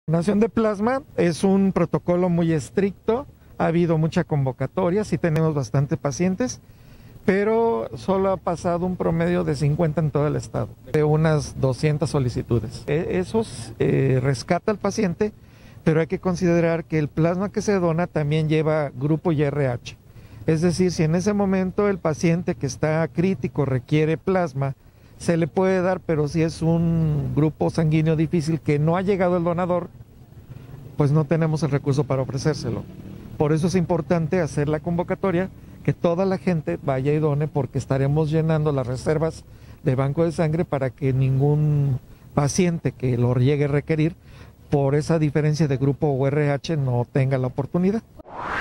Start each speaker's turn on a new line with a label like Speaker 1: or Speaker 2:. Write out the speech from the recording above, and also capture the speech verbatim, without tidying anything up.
Speaker 1: Donación de plasma es un protocolo muy estricto, ha habido mucha convocatoria, sí tenemos bastantes pacientes, pero solo ha pasado un promedio de cincuenta en todo el estado, de unas doscientas solicitudes. Eso eh, rescata al paciente, pero hay que considerar que el plasma que se dona también lleva grupo I R H. Es decir, si en ese momento el paciente que está crítico requiere plasma, se le puede dar, pero si es un grupo sanguíneo difícil que no ha llegado el donador, pues no tenemos el recurso para ofrecérselo. Por eso es importante hacer la convocatoria, que toda la gente vaya y done, porque estaremos llenando las reservas de banco de sangre para que ningún paciente que lo llegue a requerir por esa diferencia de grupo I R H no tenga la oportunidad.